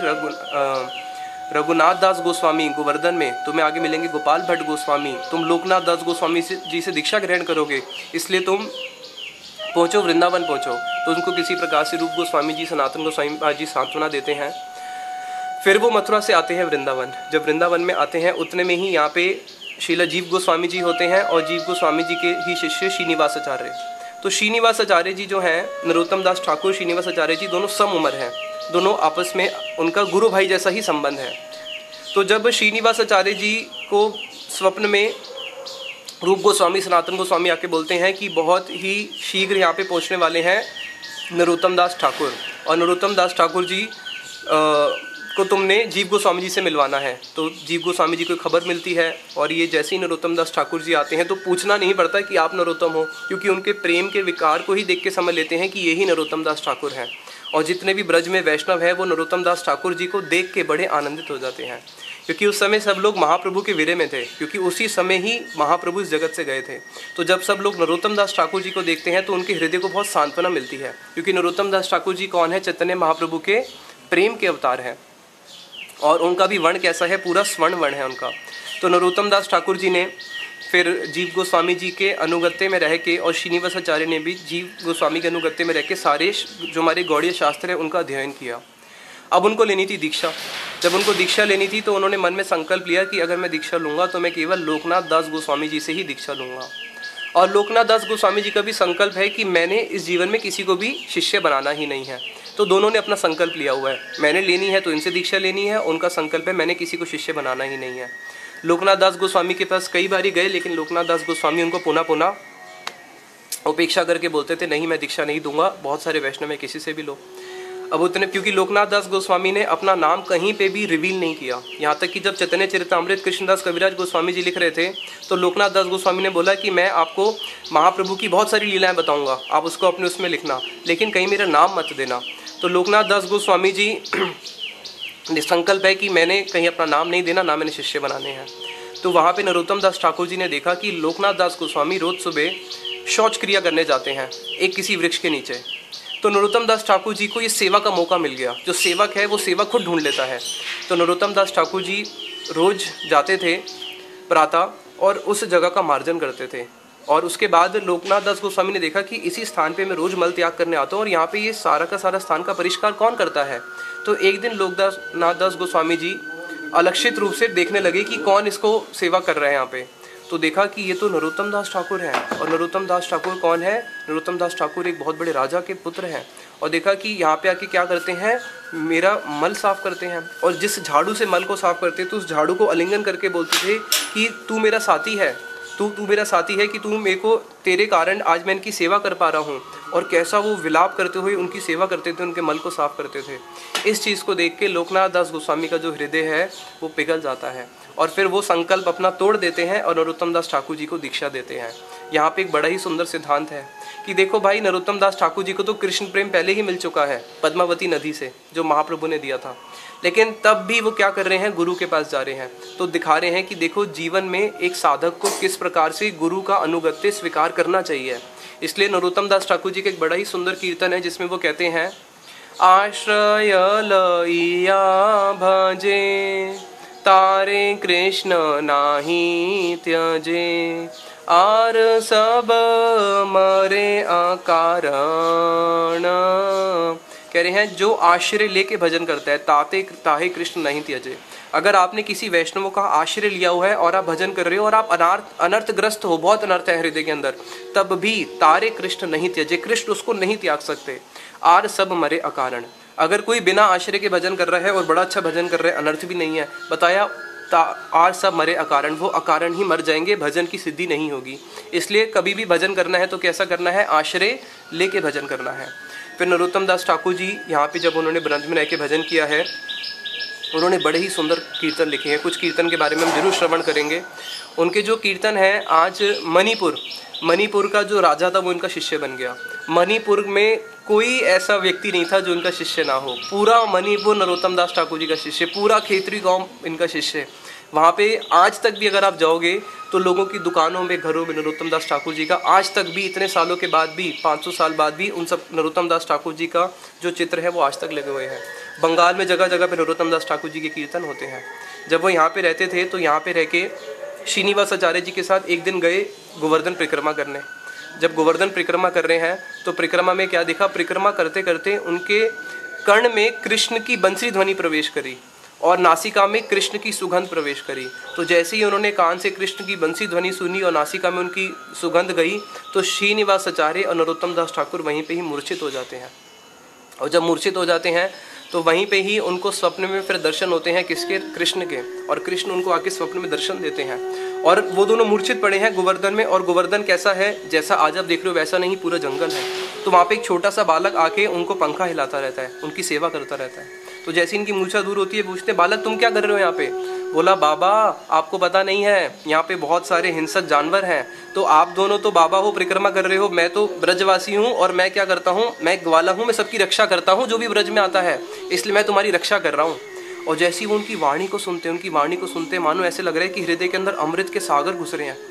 Speaker 1: रघुनाथ दास गोस्वामी गोवर्धन में, तुम्हें आगे मिलेंगे गोपाल भट्ट गोस्वामी, तुम लोकनाथ दास गोस्वामी जी से दीक्षा ग्रहण करोगे, इसलिए तुम पहुँचो, वृंदावन पहुँचो। तो उनको किसी प्रकार से रूप गोस्वामी जी सनातन गोस्वामी जी सांत्वना देते हैं। फिर वो मथुरा से आते हैं वृंदावन। जब वृंदावन में आते हैं उतने में ही यहाँ पे श्रीला जीव गोस्वामी जी होते हैं, और जीव गोस्वामी जी के ही शिष्य श्रीनिवास आचार्य। तो श्रीनिवास आचार्य जी जो हैं, नरोत्तम दास ठाकुर श्रीनिवास आचार्य जी दोनों सम उम्र हैं, दोनों आपस में उनका गुरु भाई जैसा ही संबंध है। तो जब श्रीनिवास आचार्य जी को स्वप्न में रूप गोस्वामी सनातन गोस्वामी आके बोलते हैं कि बहुत ही शीघ्र यहाँ पे पहुँचने वाले हैं नरोत्तम दास ठाकुर, और नरोत्तम दास ठाकुर जी को तुमने जीव गोस्वामी जी से मिलवाना है। तो जीव गोस्वामी जी को खबर मिलती है, और ये जैसे ही नरोत्तम दास ठाकुर जी आते हैं तो पूछना नहीं पड़ता कि आप नरोत्तम हो, क्योंकि उनके प्रेम के विकार को ही देख के समझ लेते हैं कि यही नरोत्तम दास ठाकुर हैं। और जितने भी ब्रज में वैष्णव है वो नरोत्तम दास ठाकुर जी को देख के बड़े आनंदित हो जाते हैं, क्योंकि उस समय सब लोग महाप्रभु के विरह में थे, क्योंकि उसी समय ही महाप्रभु इस जगत से गए थे। तो जब सब लोग नरोत्तम दास ठाकुर जी को देखते हैं तो उनके हृदय को बहुत सांत्वना मिलती है, क्योंकि नरोत्तम दास ठाकुर जी कौन है, चैतन्य महाप्रभु के प्रेम के अवतार हैं, और उनका भी वर्ण कैसा है, पूरा स्वर्ण वर्ण है उनका। तो नरोत्तम दास ठाकुर जी ने फिर जीव गोस्वामी जी के अनुगत्य में रह के, और श्रीनिवास आचार्य ने भी जीव गोस्वामी के अनुगत्य में रह के सारे जो हमारे गौड़ीय शास्त्र है उनका अध्ययन किया। अब उनको लेनी थी दीक्षा। जब उनको दीक्षा लेनी थी तो उन्होंने मन में संकल्प लिया कि अगर मैं दीक्षा लूँगा तो मैं केवल लोकनाथ दास गोस्वामी जी से ही दीक्षा लूँगा। और लोकनाथ दास गोस्वामी जी का भी संकल्प है कि मैंने इस जीवन में किसी को भी शिष्य बनाना ही नहीं है। तो दोनों ने अपना संकल्प लिया हुआ है, मैंने लेनी है तो इनसे दीक्षा लेनी है, उनका संकल्प है मैंने किसी को शिष्य बनाना ही नहीं है। लोकनाथ दास गोस्वामी के पास कई बारी गए, लेकिन लोकनाथ दास गोस्वामी उनको पुनः उपेक्षा करके बोलते थे नहीं मैं दीक्षा नहीं दूंगा, बहुत सारे वैष्णव में किसी से भी लो। अब उतने, क्योंकि लोकनाथ दास गोस्वामी ने अपना नाम कहीं पे भी रिवील नहीं किया, यहाँ तक कि जब चैतन्य चरितामृत कृष्णदास कविराज गोस्वामी जी लिख रहे थे तो लोकनाथ दास गोस्वामी ने बोला कि मैं आपको महाप्रभु की बहुत सारी लीलाएं बताऊंगा, आप उसको अपने उसमें लिखना, लेकिन कहीं मेरा नाम मत देना। तो लोकनाथ दास गोस्वामी जी ने संकल्प है कि मैंने कहीं अपना नाम नहीं देना, ना मैंने शिष्य बनाने हैं। तो वहाँ पे नरोत्तम दास ठाकुर जी ने देखा कि लोकनाथ दास गोस्वामी रोज सुबह शौच क्रिया करने जाते हैं एक किसी वृक्ष के नीचे। तो नरोत्तम दास ठाकुर जी को ये सेवा का मौका मिल गया, जो सेवक है वो सेवा खुद ढूंढ लेता है। तो नरोत्तम दास ठाकुर जी रोज जाते थे प्रातः और उस जगह का मार्जन करते थे। और उसके बाद लोकनाथ दास गोस्वामी ने देखा कि इसी स्थान पे मैं रोज मल त्याग करने आता हूँ और यहाँ पे ये सारा का सारा स्थान का परिष्कार कौन करता है। तो एक दिन लोकनाथ दास गोस्वामी जी अलक्षित रूप से देखने लगे कि कौन इसको सेवा कर रहा है यहाँ पे। तो देखा कि ये तो नरोत्तम दास ठाकुर हैं। और नरोत्तम दास ठाकुर कौन है? नरोत्तम दास ठाकुर एक बहुत बड़े राजा के पुत्र हैं। और देखा कि यहाँ पे आके क्या करते हैं, मेरा मल साफ करते हैं। और जिस झाड़ू से मल को साफ करते तो उस झाड़ू को आलिंगन करके बोलते थे कि तू मेरा साथी है, तू मेरा साथी है, कि तू मेरे को तेरे कारण आज मैं इनकी सेवा कर पा रहा हूँ। और कैसा वो विलाप करते हुए उनकी सेवा करते थे, उनके मल को साफ करते थे। इस चीज़ को देख के लोकनाथ दास गोस्वामी का जो हृदय है वो पिघल जाता है और फिर वो संकल्प अपना तोड़ देते हैं और नरोत्तम दास ठाकुर जी को दीक्षा देते हैं। यहाँ पे एक बड़ा ही सुंदर सिद्धांत है कि देखो भाई, नरोत्तम दास ठाकुर जी को तो कृष्ण प्रेम पहले ही मिल चुका है पद्मावती नदी से, जो महाप्रभु ने दिया था, लेकिन तब भी वो क्या कर रहे हैं, गुरु के पास जा रहे हैं। तो दिखा रहे हैं कि देखो जीवन में एक साधक को किस प्रकार से गुरु का अनुगत्य स्वीकार करना चाहिए। इसलिए नरोत्तम दास ठाकुर जी का एक बड़ा ही सुंदर कीर्तन है जिसमें वो कहते हैं, आश्रय लइया भजे तारे कृष्ण नाही त्यजे, आर सब मरे अकारण। कह रहे हैं जो आश्रय लेके भजन करता है ताहे कृष्ण नहीं त्यजे। अगर आपने किसी वैष्णव का आश्रय लिया हुआ है और आप भजन कर रहे हो और आप अनर्थग्रस्त हो, बहुत अनर्थ है हृदय के अंदर, तब भी तारे कृष्ण नहीं त्यजे, कृष्ण उसको नहीं त्याग सकते। आर सब मरे अकारण। अगर कोई बिना आश्रय के भजन कर रहा है और बड़ा अच्छा भजन कर रहा है, अनर्थ भी नहीं है, बताया आर सब मरे अकारण, वो अकारण ही मर जाएंगे, भजन की सिद्धि नहीं होगी। इसलिए कभी भी भजन करना है तो कैसा करना है, आश्रय लेके भजन करना है। फिर नरोत्तम दास ठाकुर जी यहाँ पे जब उन्होंने ब्रज में रह के भजन किया है, उन्होंने बड़े ही सुंदर कीर्तन लिखे हैं। कुछ कीर्तन के बारे में हम जरूर श्रवण करेंगे। उनके जो कीर्तन है, आज मणिपुर का जो राजा था वो इनका शिष्य बन गया। मणिपुर में कोई ऐसा व्यक्ति नहीं था जो इनका शिष्य ना हो। पूरा मणिपुर नरोत्तम दास ठाकुर जी का शिष्य, पूरा खेतरी गांव इनका शिष्य। वहाँ पे आज तक भी अगर आप जाओगे तो लोगों की दुकानों में, घरों में नरोत्तम दास ठाकुर जी का आज तक भी, इतने सालों के बाद भी, 500 साल बाद भी, उन सब नरोत्तम दास ठाकुर जी का जो चित्र है वो आज तक लगे हुए हैं। बंगाल में जगह जगह पे नरोत्तम दास ठाकुर जी के कीर्तन होते हैं। जब वो यहाँ पे रहते थे तो यहाँ पे रह के श्रीनिवास आचार्य जी के साथ एक दिन गए गोवर्धन परिक्रमा करने। जब गोवर्धन परिक्रमा कर रहे हैं तो परिक्रमा में क्या देखा, परिक्रमा करते करते उनके कर्ण में कृष्ण की बंसी ध्वनि प्रवेश करी और नासिका में कृष्ण की सुगंध प्रवेश करी। तो जैसे ही उन्होंने कान से कृष्ण की बंसी ध्वनि सुनी और नासिका में उनकी सुगंध गई तो श्रीनिवास आचार्य और नरोत्तम दास ठाकुर वहीं पे ही मूर्छित हो जाते हैं। और जब मूर्छित हो जाते हैं तो वहीं पे ही उनको स्वप्न में फिर दर्शन होते हैं, किसके, कृष्ण के, और कृष्ण उनको आके स्वप्न में दर्शन देते हैं। और वो दोनों मूर्छित पड़े हैं गोवर्धन में। और गोवर्धन कैसा है, जैसा आज आप देख रहे हो वैसा नहीं, पूरा जंगल है। तो वहाँ पे एक छोटा सा बालक आके उनको पंखा हिलाता रहता है, उनकी सेवा करता रहता है। तो जैसे इनकी मूर्छा दूर होती है, पूछते बालक तुम क्या कर रहे हो यहाँ पे? बोला बाबा आपको पता नहीं है, यहाँ पे बहुत सारे हिंसक जानवर हैं। तो आप दोनों तो बाबा हो, परिक्रमा कर रहे हो, मैं तो ब्रजवासी हूँ और मैं क्या करता हूँ, मैं ग्वाला हूँ, मैं सबकी रक्षा करता हूँ जो भी ब्रज में आता है, इसलिए मैं तुम्हारी रक्षा कर रहा हूँ। और जैसे ही वो उनकी वाणी को सुनते मानो ऐसे लग रहा है कि हृदय के अंदर अमृत के सागर घुस रहे हैं।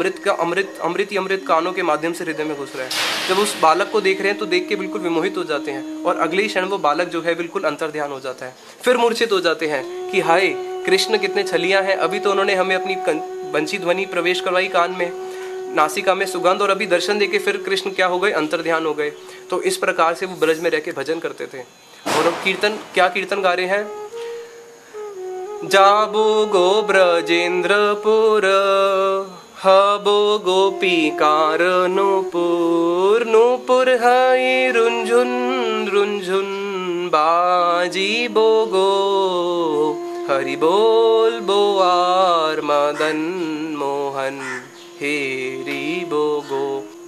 Speaker 1: अमृत कानों के माध्यम से हृदय में घुस रहा है। जब उस बालक को देख रहे हैं तो देख के बिल्कुल विमोहित हो जाते हैं और अगले ही क्षण वो बालक जो है बिल्कुल अंतर्ध्यान हो जाता है। फिर मूर्छित हो जाते हैं कि हाय कृष्ण कितने छलिया हैं, अभी तो उन्होंने हमें अपनी बंसी ध्वनि प्रवेश करवाई कान में, नासिका में सुगंध, और अभी दर्शन देके फिर कृष्ण क्या हो गए, अंतर्ध्यान हो गए। तो इस प्रकार से वो ब्रज में रह के भजन करते थे। और कीर्तन गा रहे हैं, जाबो गो ब्रजेंद्रपुर हबो गोपीकार नूपुर, नूपुर हाय रुंझुन बाजी बोगो, हरि बोल बोआर मदन मोहन हेरी बोगो।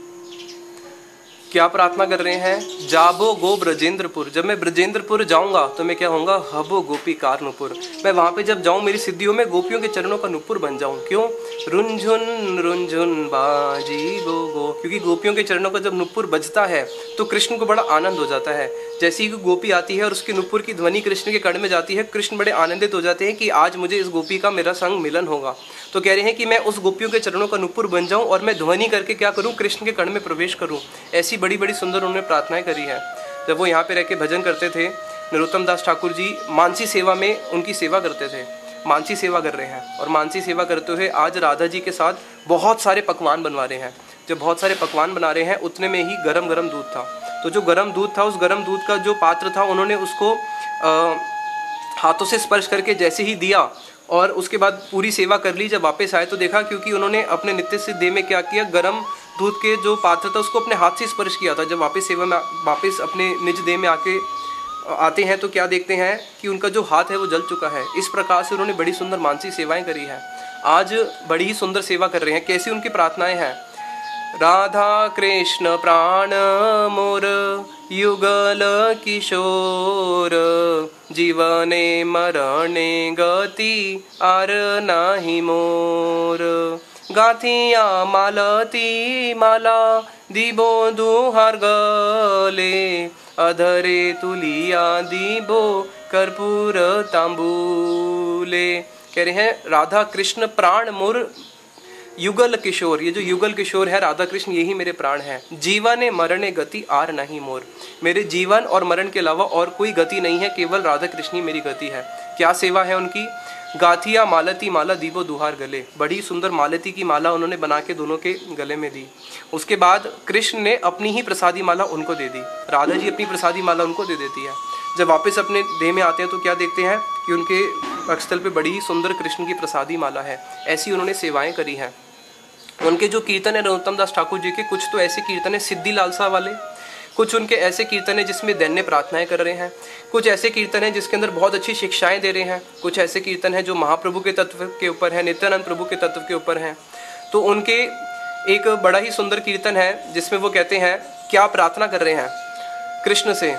Speaker 1: क्या प्रार्थना कर रहे हैं, जाबो गो ब्रजेंद्रपुर, जब मैं ब्रजेंद्रपुर जाऊंगा तो मैं क्या होऊंगा, हबो गोपी कार नुपुर, मैं वहां पे जब जाऊं मेरी सिद्धि हो, मैं गोपियों के चरणों का नुपुर बन जाऊं। क्यों, रुंझुन बाजी गोगो, क्योंकि गोपियों के चरणों का जब नुपुर बजता है तो कृष्ण को बड़ा आनंद हो जाता है। जैसे ही गोपी आती है और उसके नुपुर की ध्वनि कृष्ण के कर्ण में जाती है, कृष्ण बड़े आनंदित हो जाते हैं कि आज मुझे इस गोपी का मेरा संग मिलन होगा। तो कह रहे हैं कि मैं उस गोपियों के चरणों का नुपुर बन जाऊं और मैं ध्वनि करके क्या करूं, कृष्ण के कर्ण में प्रवेश करूं। ऐसी बड़ी बड़ी सुंदर उन्होंने प्रार्थनाएं करी है। जब वो यहाँ पे रह के भजन करते थे, नरोत्तम दास ठाकुर जी मानसी सेवा में उनकी सेवा करते थे। मानसी सेवा कर रहे हैं और मानसी सेवा करते हुए आज राधा जी के साथ बहुत सारे पकवान बनवा रहे हैं। जब बहुत सारे पकवान बना रहे हैं उतने में ही गरम गरम दूध था। तो जो गरम दूध था, उस गरम दूध का जो पात्र था, उन्होंने उसको हाथों से स्पर्श करके जैसे ही दिया और उसके बाद पूरी सेवा कर ली। जब वापस आए तो देखा, क्योंकि उन्होंने अपने नित्य से देह में क्या किया, गरम दूध के जो पात्र था उसको अपने हाथ से स्पर्श किया था। जब वापस सेवा में वापस अपने निज देह में आते हैं तो क्या देखते हैं कि उनका जो हाथ है वो जल चुका है। इस प्रकार से उन्होंने बड़ी सुंदर मानसी सेवाएं करी हैं। आज बड़ी ही सुंदर सेवा कर रहे हैं। कैसी उनकी प्रार्थनाएं हैं, राधा कृष्ण प्राण मोर युगल किशोर, जीवने मरणे गति आर नाही मोर। गाथिया मालती माला दीबो दुहार गले, अधरे तुलिया दीबो कर्पूर तांबूले। कह रहे हैं राधा कृष्ण प्राण मोर युगल किशोर, ये जो युगल किशोर है राधा कृष्ण यही मेरे प्राण हैं। जीवने मरणे गति आर नहीं मोर, मेरे जीवन और मरण के अलावा और कोई गति नहीं है, केवल राधा कृष्ण ही मेरी गति है। क्या सेवा है उनकी? गाथिया मालती माला दीबो दुहार गले, बड़ी सुंदर मालती की माला उन्होंने बना के दोनों के गले में दी। उसके बाद कृष्ण ने अपनी ही प्रसादी माला उनको दे दी, राधा जी अपनी प्रसादी माला उनको दे देती है। जब वापस अपने देह में आते हैं तो क्या देखते हैं कि उनके वक्षस्थल पे बड़ी ही सुंदर कृष्ण की प्रसादी माला है। ऐसी उन्होंने सेवाएं करी हैं। उनके जो कीर्तन है नरोत्तम दास ठाकुर जी के, कुछ तो ऐसे कीर्तन है सिद्धि लालसा वाले, कुछ उनके ऐसे कीर्तन है जिसमें दैन्य प्रार्थनाएं कर रहे हैं, कुछ ऐसे कीर्तन है जिसके अंदर बहुत अच्छी शिक्षाएं दे रहे हैं, कुछ ऐसे कीर्तन है जो महाप्रभु के तत्व के ऊपर है, नित्यानंद प्रभु के तत्व के ऊपर हैं। तो उनके एक बड़ा ही सुंदर कीर्तन है जिसमें वो कहते हैं क्या प्रार्थना कर रहे हैं कृष्ण से।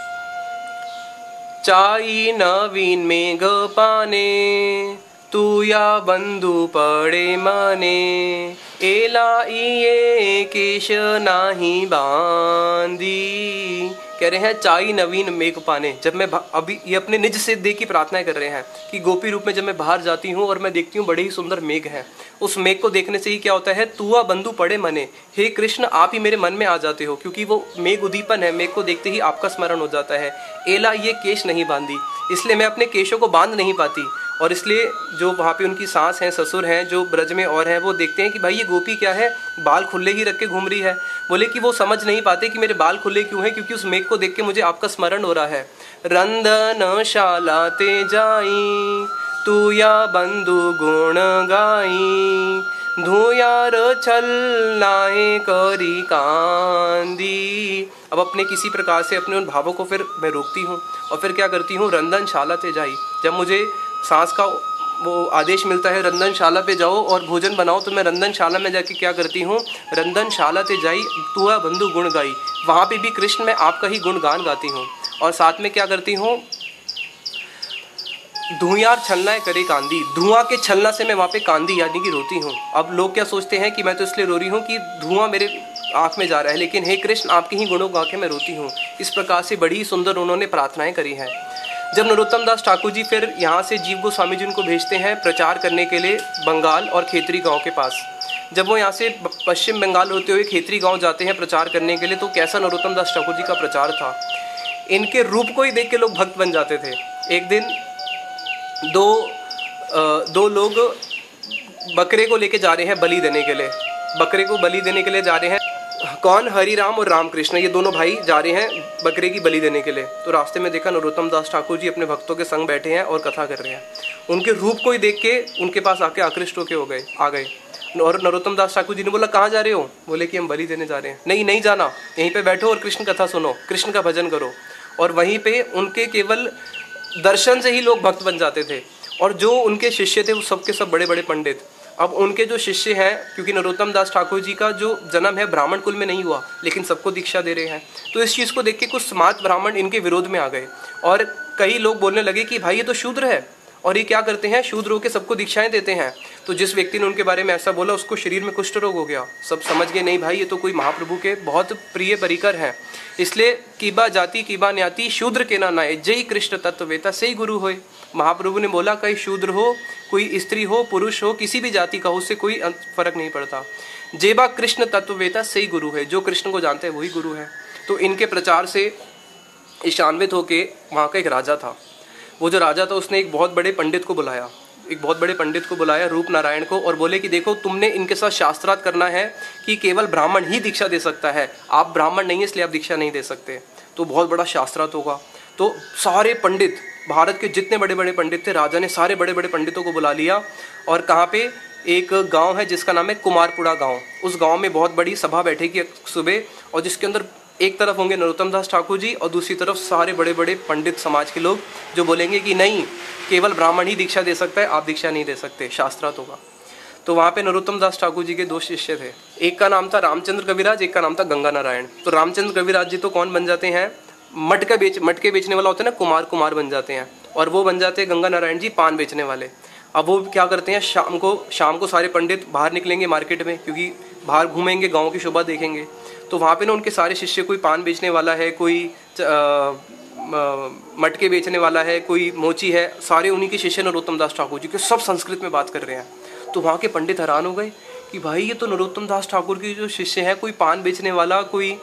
Speaker 1: चाई नवीन में ग पाने, तू या बंधु पड़े मने, एला इये केश नाही बांधी। कह रहे हैं चाई नवीन मेघ पाने, जब मैं अभी ये अपने निज सिद्धि की प्रार्थना कर रहे हैं कि गोपी रूप में जब मैं बाहर जाती हूँ और मैं देखती हूँ बड़े ही सुंदर मेघ है, उस मेघ को देखने से ही क्या होता है, तुआ बंधु पड़े मने, हे कृष्ण आप ही मेरे मन में आ जाते हो, क्योंकि वो मेघ उद्दीपन है, मेघ को देखते ही आपका स्मरण हो जाता है। एला ये केश नहीं बांधी, इसलिए मैं अपने केशों को बांध नहीं पाती, और इसलिए जो वहाँ पे उनकी सास हैं, ससुर हैं, जो ब्रज में और हैं, वो देखते हैं कि भाई ये गोपी क्या है, बाल खुले ही रख के घूम रही है। बोले कि वो समझ नहीं पाते कि मेरे बाल खुले क्यों हैं, क्योंकि उस मेघ को देख के मुझे आपका स्मरण हो रहा है। रंदन शाला ते जाई, तू या बंधु गुण गाई, धुयार छल नाए करी कांदी। अब अपने किसी प्रकार से अपने उन भावों को फिर मैं रोकती हूँ और फिर क्या करती हूँ, रंदन शाला ते जाई, जब मुझे सांस का वो आदेश मिलता है रंधनशाला पे जाओ और भोजन बनाओ, तो मैं रंधनशाला में जाके क्या करती हूँ, रंधनशाला ते जाई तुआ बंधु गुण गाई, वहाँ पे भी कृष्ण मैं आपका ही गुणगान गाती हूँ। और साथ में क्या करती हूँ, धुआं छलना करे कांदी, धुआं के छलना से मैं वहाँ पे कांदी यानी कि रोती हूँ। अब लोग क्या सोचते हैं कि मैं तो इसलिए रो रही हूँ कि धुआं मेरे आँख में जा रहा है, लेकिन हे कृष्ण आपके ही गुणों गा के मैं रोती हूँ। इस प्रकार से बड़ी सुंदर उन्होंने प्रार्थनाएं करी हैं। जब नरोत्तम दास ठाकुर जी फिर यहाँ से जीव गोस्वामी जी उनको भेजते हैं प्रचार करने के लिए बंगाल और खेतरी गांव के पास, जब वो यहाँ से पश्चिम बंगाल होते हुए खेतरी गांव जाते हैं प्रचार करने के लिए, तो कैसा नरोत्तम दास ठाकुर जी का प्रचार था। इनके रूप को ही देख के लोग भक्त बन जाते थे। एक दिन दो लोग बकरे को लेके जा रहे हैं बलि देने के लिए, बकरे को बलि देने के लिए जा रहे हैं। कौन? हरि राम और रामकृष्ण, ये दोनों भाई जा रहे हैं बकरे की बलि देने के लिए। तो रास्ते में देखा नरोत्तम दास ठाकुर जी अपने भक्तों के संग बैठे हैं और कथा कर रहे हैं। उनके रूप को ही देख के उनके पास आके आकृष्ट होके आ गए। और नरोत्तम दास ठाकुर जी ने बोला कहाँ जा रहे हो? बोले कि हम बलि देने जा रहे हैं। नहीं जाना, यहीं पे बैठो और कृष्ण कथा सुनो, कृष्ण का भजन करो। और वहीं पे उनके केवल दर्शन से ही लोग भक्त बन जाते थे। और जो उनके शिष्य थे वो सबके सब बड़े बड़े पंडित। अब उनके जो शिष्य हैं, क्योंकि नरोत्तम दास ठाकुर जी का जो जन्म है ब्राह्मण कुल में नहीं हुआ, लेकिन सबको दीक्षा दे रहे हैं, तो इस चीज़ को देख के कुछ स्मार्ट ब्राह्मण इनके विरोध में आ गए। और कई लोग बोलने लगे कि भाई ये तो शूद्र है और ये क्या करते हैं, शूद्र होकर सबको दीक्षाएं देते हैं। तो जिस व्यक्ति ने उनके बारे में ऐसा बोला उसको शरीर में कुष्ठ रोग हो गया। सब समझ गए नहीं भाई ये तो कोई महाप्रभु के बहुत प्रिय परिकर हैं। इसलिए कीबा जाति कीबा न्याति शूद्र के ना नाए, जय कृष्ण तत्व वेता से ही गुरु होए। महाप्रभु ने बोला कहीं शूद्र हो, कोई स्त्री हो, पुरुष हो, किसी भी जाति का हो, उससे कोई फर्क नहीं पड़ता। जेबा कृष्ण तत्व वेता से ही गुरु है, जो कृष्ण को जानते हैं वही गुरु है। तो इनके प्रचार से ईशान्वित होके वहाँ का एक राजा था। वो जो राजा था उसने एक बहुत बड़े पंडित को बुलाया, रूप नारायण को, और बोले कि देखो तुमने इनके साथ शास्त्रार्थ करना है कि केवल ब्राह्मण ही दीक्षा दे सकता है, आप ब्राह्मण नहीं है इसलिए आप दीक्षा नहीं दे सकते। तो बहुत बड़ा शास्त्रार्थ होगा। तो सारे पंडित, भारत के जितने बड़े बड़े पंडित थे, राजा ने सारे बड़े बड़े पंडितों को बुला लिया। और कहाँ पे, एक गांव है जिसका नाम है कुमारपुरा गांव। उस गांव में बहुत बड़ी सभा बैठेगी सुबह, और जिसके अंदर एक तरफ होंगे नरोत्तम दास ठाकुर जी और दूसरी तरफ सारे बड़े बड़े पंडित समाज के लोग, जो बोलेंगे कि नहीं केवल ब्राह्मण ही दीक्षा दे सकता है, आप दीक्षा नहीं दे सकते, शास्त्रार्थ होगा। तो वहाँ पे नरोत्तम दास ठाकुर जी के 2 शिष्य थे। एक का नाम था रामचंद्र कविराज, एक का नाम था गंगा नारायण। तो रामचंद्र कविराज जी तो कौन बन जाते हैं, मटके बेचने वाला होता है ना, कुमार बन जाते हैं। और वो बन जाते हैं गंगा नारायण जी पान बेचने वाले। अब वो क्या करते हैं, शाम को सारे पंडित बाहर निकलेंगे मार्केट में, क्योंकि बाहर घूमेंगे, गाँव की शोभा देखेंगे। तो वहाँ पे ना उनके सारे शिष्य, कोई पान बेचने वाला है, कोई मटके बेचने वाला है, कोई मोची है, सारे उन्हीं के शिष्य नरोत्तम दास ठाकुर जी के, सब संस्कृत में बात कर रहे हैं। तो वहाँ के पंडित हैरान हो गए कि भाई ये तो नरोत्तम दास ठाकुर के जो शिष्य हैं, कोई पान बेचने वाला,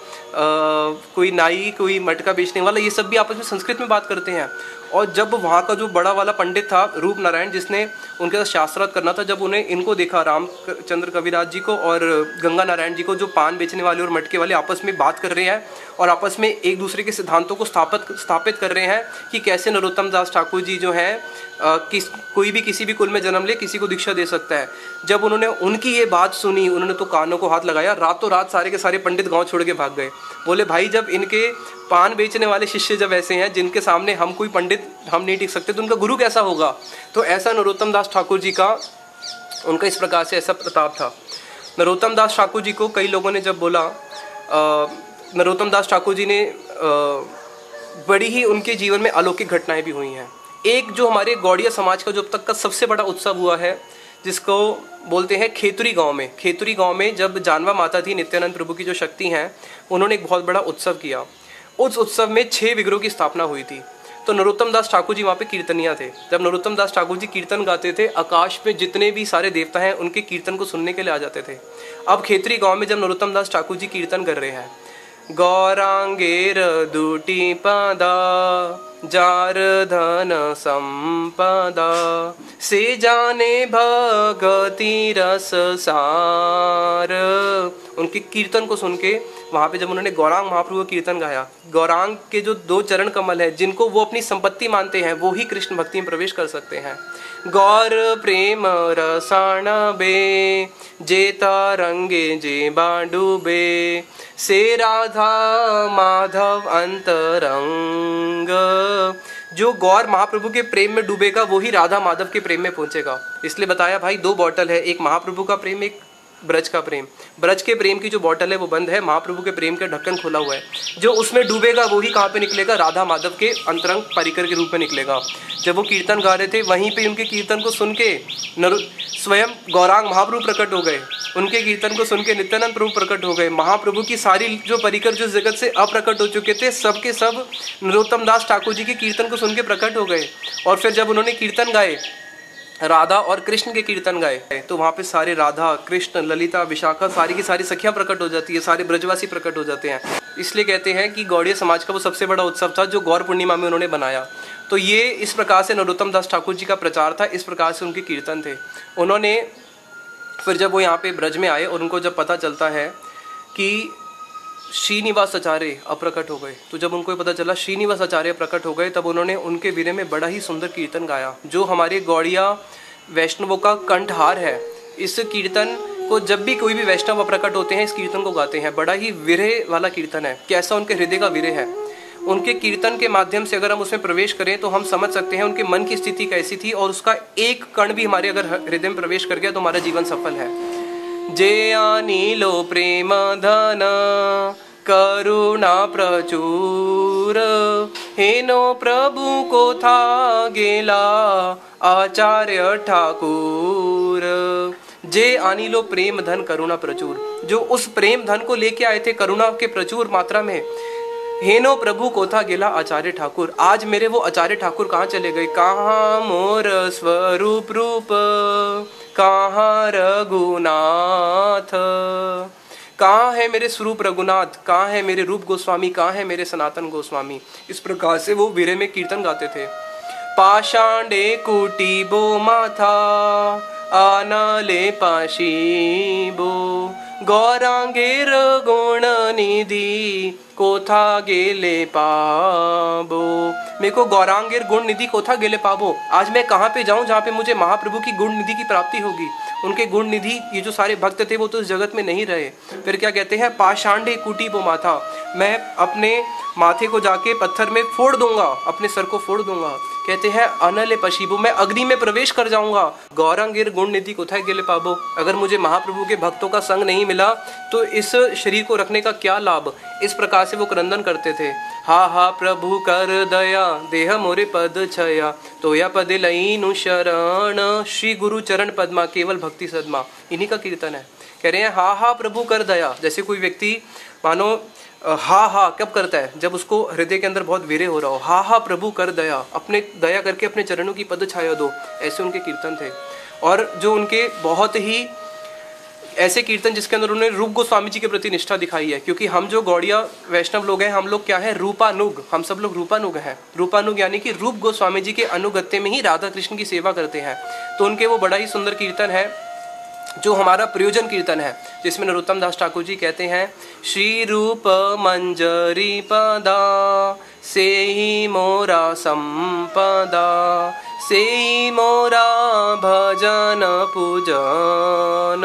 Speaker 1: कोई नाई, कोई मटका बेचने वाला, ये सब भी आपस में संस्कृत में बात करते हैं। और जब वहाँ का जो बड़ा वाला पंडित था रूप नारायण, जिसने उनके साथ शास्त्रार्थ करना था, जब उन्हें इनको देखा, रामचंद्र कविराज जी को और गंगा नारायण जी को, जो पान बेचने वाले और मटके वाले आपस में बात कर रहे हैं और आपस में एक दूसरे के सिद्धांतों को स्थापित कर रहे हैं कि कैसे नरोत्तम दास ठाकुर जी जो हैं कोई भी किसी भी कुल में जन्म ले, किसी को दीक्षा दे सकता है। जब उन्होंने उनकी ये बात सुनी, उन्होंने तो कानों को हाथ लगाया, रातों रात सारे के सारे पंडित गांव छोड़ के भाग गए। बोले भाई जब इनके पान बेचने वाले शिष्य जब ऐसे हैं, जिनके सामने हम कोई पंडित हम नहीं टिक सकते, तो उनका गुरु कैसा होगा। तो ऐसा नरोत्तम दास ठाकुर जी का, उनका इस प्रकार से ऐसा प्रताप था। नरोत्तम दास ठाकुर जी को कई लोगों ने जब बोला, नरोत्तम दास ठाकुर जी ने बड़ी ही उनके जीवन में अलौकिक घटनाएं भी हुई हैं। एक जो हमारे गौड़िया समाज का जो अब तक का सबसे बड़ा उत्सव हुआ है, जिसको बोलते हैं खेतुरी गांव में जब जानवा माता थी, नित्यानंद प्रभु की जो शक्ति हैं, उन्होंने एक बहुत बड़ा उत्सव किया। उस उत्सव में 6 विग्रहों की स्थापना हुई थी। तो नरोत्तम दास ठाकुर जी वहाँ पे कीर्तनिया थे। जब नरोत्तम दास ठाकुर जी कीर्तन गाते थे, आकाश में जितने भी सारे देवता हैं उनके कीर्तन को सुनने के लिए आ जाते थे। अब खेतरी गाँव में जब नरोत्तम दास ठाकुर जी कीर्तन कर रहे हैं, गौरांगेर दुटी पदा जार धन संपदा से जाने भगति रस सार, उनके कीर्तन को सुन के वहाँ पे जब उन्होंने गौरांग महाप्रभु का कीर्तन गाया, गौरांग के जो 2 चरण कमल है, जिनको वो अपनी संपत्ति मानते हैं, वो ही कृष्ण भक्ति में प्रवेश कर सकते हैं। गौर प्रेम रसाण बे जेता रंगे जे बाडूबे से राधा माधव अंतरंग, जो गौर महाप्रभु के प्रेम में डूबेगा वो ही राधा माधव के प्रेम में पहुंचेगा। इसलिए बताया भाई 2 बॉटल है, एक महाप्रभु का प्रेम, एक ब्रज का प्रेम। ब्रज के प्रेम की जो बॉटल है वो बंद है, महाप्रभु के प्रेम का ढक्कन खुला हुआ है। जो उसमें डूबेगा वो ही कहाँ पे निकलेगा, राधा माधव के अंतरंग परिकर के रूप में निकलेगा। जब वो कीर्तन गा रहे थे, वहीं पे उनके कीर्तन को सुन के स्वयं गौरांग महाप्रभु प्रकट हो गए। उनके कीर्तन को सुन के नित्यानंद प्रभु प्रकट हो गए। महाप्रभु की सारी जो परिकर जो जगत से अप्रकट हो चुके थे, सब के सब नरोत्तम दास ठाकुर जी के कीर्तन को सुन के प्रकट हो गए। और फिर जब उन्होंने कीर्तन गाए, राधा और कृष्ण के कीर्तन गाए, तो वहाँ पे सारे राधा, कृष्ण, ललिता, विशाखा, सारी की सारी सखियाँ प्रकट हो जाती है, सारे ब्रजवासी प्रकट हो जाते हैं। इसलिए कहते हैं कि गौड़िया समाज का वो सबसे बड़ा उत्सव था जो गौर पूर्णिमा में उन्होंने बनाया। तो ये इस प्रकार से नरोत्तम दास ठाकुर जी का प्रचार था, इस प्रकार से उनके कीर्तन थे। उन्होंने फिर जब वो यहाँ पे ब्रज में आए और उनको जब पता चलता है कि श्रीनिवास आचार्य अप्रकट हो गए, तो जब उनको पता चला श्रीनिवास आचार्य प्रकट हो गए, तब उन्होंने उनके विरह में बड़ा ही सुंदर कीर्तन गाया, जो हमारे गौड़िया वैष्णवों का कंठहार है। इस कीर्तन को जब भी कोई भी वैष्णव अप्रकट होते हैं, इस कीर्तन को गाते हैं। बड़ा ही विरह वाला कीर्तन है, कैसा उनके हृदय का विरह है। उनके कीर्तन के माध्यम से अगर हम उसमें प्रवेश करें तो हम समझ सकते हैं उनके मन की स्थिति कैसी थी, और उसका एक कण भी हमारे अगर हृदय में प्रवेश कर गया तो हमारा जीवन सफल है। जे आनीलो प्रेम धन करुणा प्रचुर, हेनो प्रभु को था गेला आचार्य ठाकुर। जे आनीलो प्रेम धन करुणा प्रचुर, जो उस प्रेम धन को लेके आए थे करुणा के प्रचुर मात्रा में, हेनो प्रभु को था गेला आचार्य ठाकुर। आज मेरे वो आचार्य ठाकुर कहाँ चले गए, कहाँ मोर स्वरूप रूप, कहाँ रघुनाथ, कहाँ है मेरे स्वरूप रघुनाथ, कहाँ है मेरे रूप गोस्वामी, कहाँ है मेरे सनातन गोस्वामी। इस प्रकार से वो विरह में कीर्तन गाते थे। पाषांडे कुटी बो माथा आनाले पाशीबो, गौरांगेर गुण निधि कोथा गेले पाबो। मेरे को गौरांगेर गुण निधि कोथा गेले पाबो। आज मैं कहाँ पे जाऊँ जहाँ पे मुझे महाप्रभु की गुण निधि की प्राप्ति होगी। उनके गुण निधि, ये जो सारे भक्त थे वो तो इस जगत में नहीं रहे। फिर क्या कहते हैं, पाषांडे कुटी बो माथा, मैं अपने माथे को जाके पत्थर में फोड़ दूंगा, अपने सर को फोड़ दूंगा। कहते हैं अनले पशीबो, मैं अग्नि में प्रवेश कर जाऊंगा। गौरांगिर गुण निधि कोथाय गेले पाबो, अगर मुझे महाप्रभु के भक्तों का संग नहीं मिला तो इस शरीर को रखने का क्या लाभ। इस प्रकार से वो क्रंदन करते थे। हा हा प्रभु कर दया, देह मोरे पद छया, तोया पद लईनु शरण, श्री गुरु चरण पद्मा, केवल भक्ति सदमा। इन्हीं का कीर्तन है। कह रहे हैं हा हा प्रभु कर दया। जैसे कोई व्यक्ति मानो हा हा कब करता है, जब उसको हृदय के अंदर बहुत वीर्य हो रहा हो। हा हा प्रभु कर दया, अपने दया करके अपने चरणों की पद छाया दो। ऐसे उनके कीर्तन थे। और जो उनके बहुत ही ऐसे कीर्तन जिसके अंदर उन्होंने रूप गोस्वामी जी के प्रति निष्ठा दिखाई है। क्योंकि हम जो गौड़िया वैष्णव लोग हैं, हम लोग क्या है, रूपानुग, हम सब लोग रूपानुग हैं। रूपानुग यानी कि रूप गोस्वामी जी के अनुगत्य में ही राधा कृष्ण की सेवा करते हैं। तो उनके वो बड़ा ही सुंदर कीर्तन है जो हमारा प्रयोजन कीर्तन है, जिसमें नरोत्तम दास ठाकुर जी कहते हैं, श्री रूप मंजरी पदा, से ही मोरा संपदा, से ही मोरा भजन पूजन।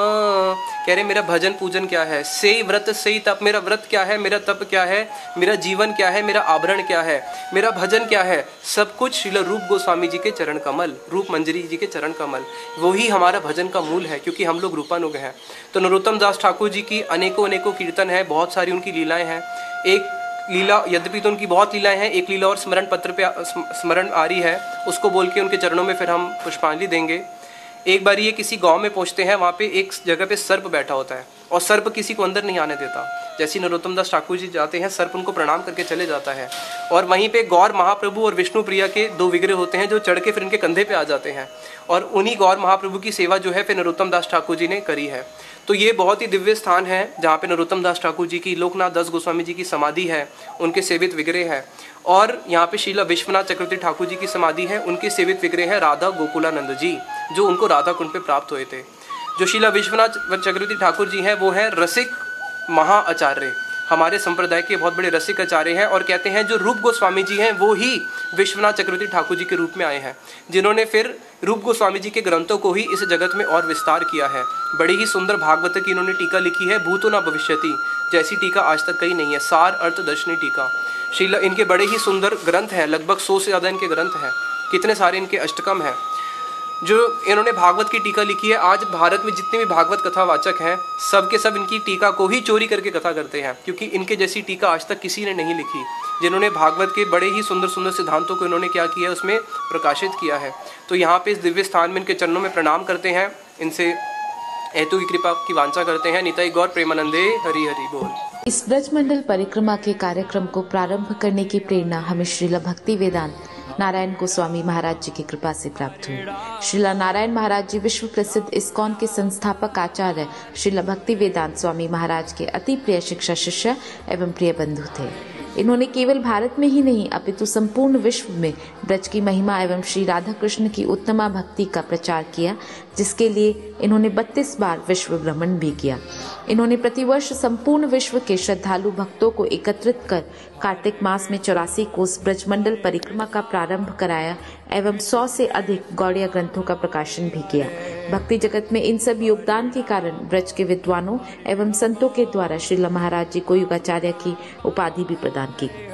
Speaker 1: कह रहे मेरा भजन पूजन क्या है, से ही व्रत, से ही तप, मेरा व्रत क्या है, मेरा तप क्या है, मेरा जीवन क्या है, मेरा आभरण क्या है, मेरा भजन क्या है, सब कुछ श्रील रूप गोस्वामी जी के चरण कमल, रूप मंजरी जी के चरण कमल, वो ही हमारा भजन का मूल है। क्योंकि हम लोग रूपानुग हैं। तो नरोत्तम दास ठाकुर जी की अनेकों अनेकों कीर्तन है, बहुत सारी उनकी लीलाएं हैं। एक लीला, यद्यपि तो उनकी बहुत लीलाएं हैं, एक लीला और स्मरण पत्र पे स्मरण आ रही है, उसको बोल के उनके चरणों में फिर हम पुष्पांजलि देंगे। एक बार ये किसी गांव में पहुंचते हैं, वहाँ पे एक जगह पे सर्प बैठा होता है और सर्प किसी को अंदर नहीं आने देता। जैसे नरोत्तम दास ठाकुर जी जाते हैं, सर्प उनको प्रणाम करके चले जाता है। और वहीं पे गौर महाप्रभु और विष्णु प्रिया के दो विग्रह होते हैं जो चढ़ के फिर इनके कंधे पे आ जाते हैं। और उन्हीं गौर महाप्रभु की सेवा जो है फिर नरोत्तम दास ठाकुर जी ने करी है। तो ये बहुत ही दिव्य स्थान है जहाँ पे नरोत्तम दास ठाकुर जी की, लोकनाथ दास गोस्वामी जी की समाधि है, उनके सेवित विग्रह है। और यहाँ पे शीला विश्वनाथ चक्रवर्ती ठाकुर जी की समाधि है, उनके सेवित विग्रह है राधा गोकुलानंद जी, जो उनको राधा कुंड पे प्राप्त हुए थे। जो शीला विश्वनाथ चक्रवर्ती ठाकुर जी हैं वो हैं रसिक महाआचार्य, हमारे संप्रदाय के बहुत बड़े रसिक आचार्य हैं। और कहते हैं जो रूप गोस्वामी जी हैं वो ही विश्वनाथ चक्रवर्ती ठाकुर जी के रूप में आए हैं, जिन्होंने फिर रूप गोस्वामी जी के ग्रंथों को ही इस जगत में और विस्तार किया है। बड़ी ही सुंदर भागवत की इन्होंने टीका लिखी है, भूतो न भविष्यति, जैसी टीका आज तक कहीं नहीं है। सार अर्थ दर्शनी टीका शीला, इनके बड़े ही सुंदर ग्रंथ हैं, लगभग 100 से ज़्यादा इनके ग्रंथ हैं। कितने सारे इनके अष्टकम हैं जो इन्होंने भागवत की टीका लिखी है। आज भारत में जितने भी भागवत कथावाचक हैं, सब के सब इनकी टीका को ही चोरी करके कथा करते हैं, क्योंकि इनके जैसी टीका आज तक किसी ने नहीं लिखी, जिन्होंने भागवत के बड़े ही सुंदर सुंदर सिद्धांतों को इन्होंने क्या किया, उसमें प्रकाशित किया है। तो यहाँ पे इस दिव्य स्थान में इनके चरणों में प्रणाम करते हैं, इनसे हेतु की कृपा की वांछा करते हैं। निताई गौर प्रेमानंदे, हरि हरि बोल।
Speaker 2: इस ब्रजमंडल परिक्रमा के कार्यक्रम को प्रारंभ करने की प्रेरणा हमें श्रीला भक्ति वेदांत नारायण गोस्वामी महाराज जी की कृपा से प्राप्त हुई। श्रीला नारायण महाराज जी विश्व प्रसिद्ध इस्कॉन के संस्थापक आचार्य श्रीला भक्ति वेदांत स्वामी महाराज के अति प्रिय शिक्षा शिष्य एवं प्रिय बंधु थे। इन्होंने केवल भारत में ही नहीं अपितु संपूर्ण विश्व में ब्रज की महिमा एवं श्री राधा कृष्ण की उत्तमा भक्ति का प्रचार किया, जिसके लिए इन्होंने 32 बार विश्व भ्रमण भी किया। इन्होंने प्रतिवर्ष संपूर्ण विश्व के श्रद्धालु भक्तों को एकत्रित कर कार्तिक मास में 84 कोस ब्रजमंडल परिक्रमा का प्रारंभ कराया एवं 100 से अधिक गौड़िया ग्रंथों का प्रकाशन भी किया। भक्ति जगत में इन सब योगदान के कारण ब्रज के विद्वानों एवं संतों के द्वारा श्रीला महाराज जी को युगाचार्य की उपाधि भी प्रदान की।